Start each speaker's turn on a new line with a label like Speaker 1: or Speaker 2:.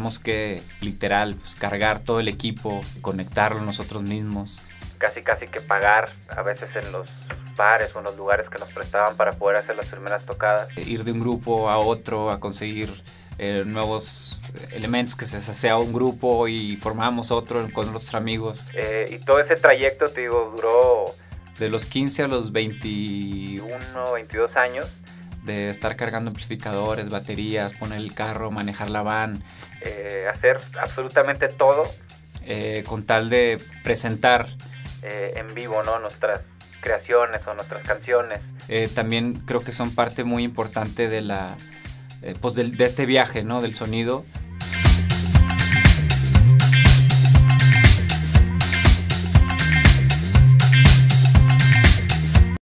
Speaker 1: tuvimos que, literal, pues, cargar todo el equipo, conectarlo nosotros mismos.
Speaker 2: Casi que pagar a veces en los bares o en los lugares que nos prestaban para poder hacer las primeras tocadas.
Speaker 1: Ir de un grupo a otro a conseguir nuevos elementos, que se hacía un grupo y formábamos otro con otros amigos.
Speaker 2: Y todo ese trayecto, te digo, duró...
Speaker 1: De los 15 a los 21,
Speaker 2: 22 años.
Speaker 1: De estar cargando amplificadores, baterías, poner el carro, manejar la van.
Speaker 2: Hacer absolutamente todo.
Speaker 1: Con tal de presentar
Speaker 2: en vivo, ¿no?, nuestras creaciones o nuestras canciones.
Speaker 1: También creo que son parte muy importante de la pues de este viaje, ¿no?, del sonido.